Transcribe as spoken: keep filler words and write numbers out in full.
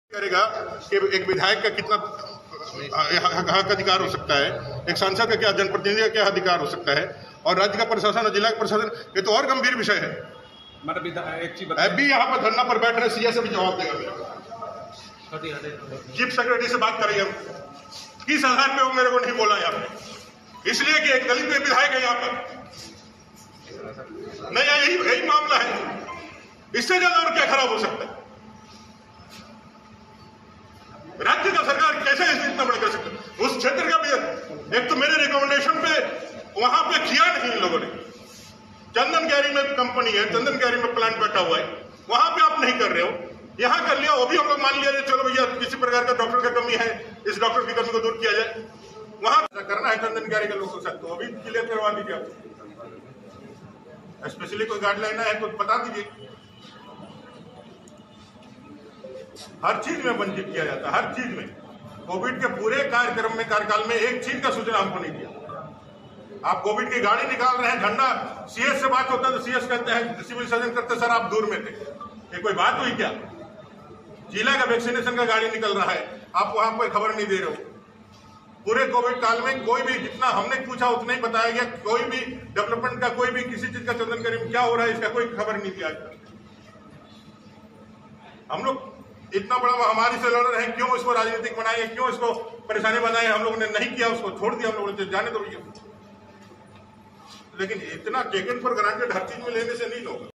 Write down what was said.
करेगा कि एक विधायक का कितना हक अधिकार हो सकता है, एक सांसद का क्या, जनप्रतिनिधि का क्या अधिकार हो सकता है, और राज्य का प्रशासन और जिला का प्रशासन, ये तो और गंभीर विषय है। अभी यहाँ पर धरना पर बैठ रहे सीएस से भी जवाब देगा, चीफ सेक्रेटरी से बात करेंगे हम किस आधार पे वो मेरे को नहीं बोला यहाँ पे, इसलिए कि एक दलित विधायक है यहाँ पर। नहीं, यही यही मामला है, इससे ज्यादा और क्या खराब हो सकता है? राज्य का सरकार कैसे इतना बड़ा कर सकता है? उस क्षेत्र का भी एक तो मेरे रिकमेंडेशन पे वहां पे किया नहीं इन लोगों ने। चंदन कैरी में कंपनी है, चंदन कैरी में प्लांट बैठा हुआ है, वहां पे आप नहीं कर रहे हो, यहां कर लिया। वो भी हम लोग मान लिया, चलो भैया किसी प्रकार का डॉक्टर का कमी है, इस डॉक्टर की कमी को दूर किया जाए। वहां करना है चंदन कैरी के लोगों से, तो अभी क्लियर करवा दीजिए आप, स्पेशली कोई गाइडलाइन है तो बता दीजिए। हर चीज में वंचित किया जाता है, हर चीज में। कोविड के पूरे कार्यक्रम में, कार्यकाल में एक चीज का सूचना हमको नहीं दिया। आप कोविड की गाड़ी निकाल रहे हैं, झंडा, सीएस से बात होता है तो सीएस कहते हैं, सिविल सर्जन करते सर आप दूर में थे। ये कोई बात हुई क्या? जिला का वैक्सीनेशन का गाड़ी निकल रहा है, आप वहां कोई खबर नहीं दे रहे हो। पूरे कोविड काल में कोई भी, जितना हमने पूछा उतना ही बताया गया, कोई भी डेवलपमेंट का, कोई भी किसी चीज का, चंदन कैरी में क्या हो रहा है इसका कोई खबर नहीं दिया। हम लोग इतना बड़ा महामारी से लड़ रहे हैं, क्यों इसको राजनीतिक बनाए, क्यों इसको परेशानी बनाए? हम लोगों ने नहीं किया, उसको छोड़ दिया, हम लोगों ने जाने दो। लेकिन इतना टेकन फॉर ग्रांटेड हर चीज में लेने से नहीं होगा।